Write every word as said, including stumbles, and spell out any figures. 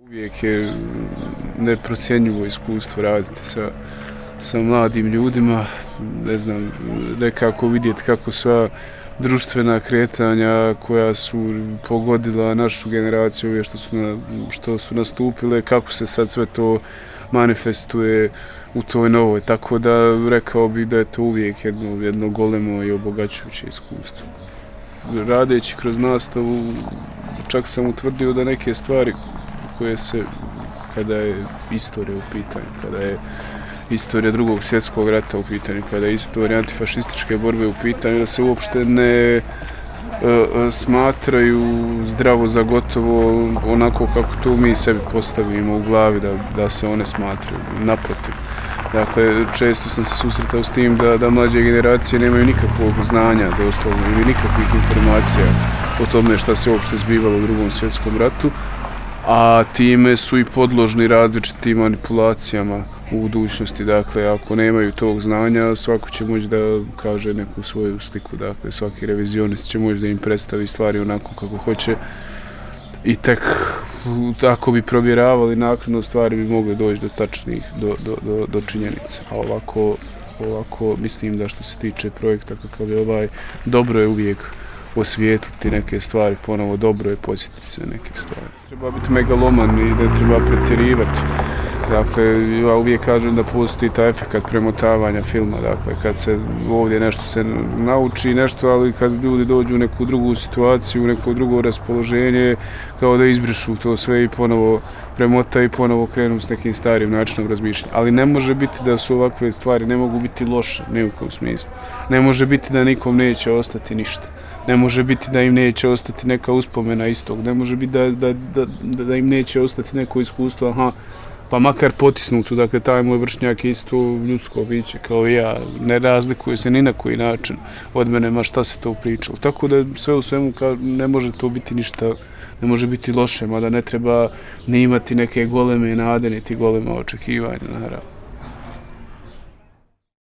Uvijek je neprocjenjivo iskustvo raditi sa, sa mladim ljudima, ne znam, nekako vidjeti kako sva društvena kretanja koja su pogodila našu generaciju, što su, na, što su nastupile, kako se sad sve to manifestuje u toj novoj. Tako da rekao bih da je to uvijek jedno, jedno golemo i obogaćujuće iskustvo. Radeći kroz nastavu, čak sam utvrdio da neke stvari koje se, kada je istorija u pitanju, kada je istorija drugog svjetskog rata u pitanju, kada je istorija antifašističke borbe u pitanju, da se uopšte ne uh, smatraju zdravo za gotovo onako kako to mi sebi postavimo u glavi da, da se one smatraju, naprotiv. Dakle, često sam se susretao s tim da, da mlađe generacije nemaju nikakvog znanja doslovno ili nikakvih informacija o tome šta se uopšte zbivalo u drugom svjetskom ratu, a time su i podložni različitim manipulacijama u budućnosti. Dakle, ako nemaju tog znanja, svako će moći da kaže neku svoju sliku. Dakle, svaki revizionist će moći da im predstavi stvari onako kako hoće i tek ako bi provjeravali naknadno stvari bi mogli doći do tačnih, do, do, do, do činjenica. A ovako, ovako mislim da što se tiče projekta kakav je ovaj, dobro je uvijek osvijetliti neke stvari, ponovo dobro je podsjetiti se neke stvari. Treba biti megaloman i da treba pretjerivati. Dakle, ja uvijek kažem da postoji taj efekat premotavanja filma. Dakle, kad se ovdje nešto se nauči nešto, ali kad ljudi dođu u neku drugu situaciju, u neko drugo raspoloženje, kao da izbrišu to sve i ponovo premotaju i ponovo krenu s nekim starim načinom razmišljanja. Ali ne može biti da su ovakve stvari, ne mogu biti loše, ni u kom smislu. Ne može biti da nikom neće ostati ništa. Ne može biti da im neće ostati neka uspomena istog. Ne može biti da, da, da, da im neće ostati neko iskustvo, aha, pa makar potisnuto, dakle, taj moj vršnjak je isto ljudsko biće kao i ja, ne razlikuje se ni na koji način od mene, ma šta se to pričalo. Tako da sve u svemu ne može to biti ništa, ne može biti loše, mada ne treba ni imati neke goleme nade, niti golema očekivanja, naravno.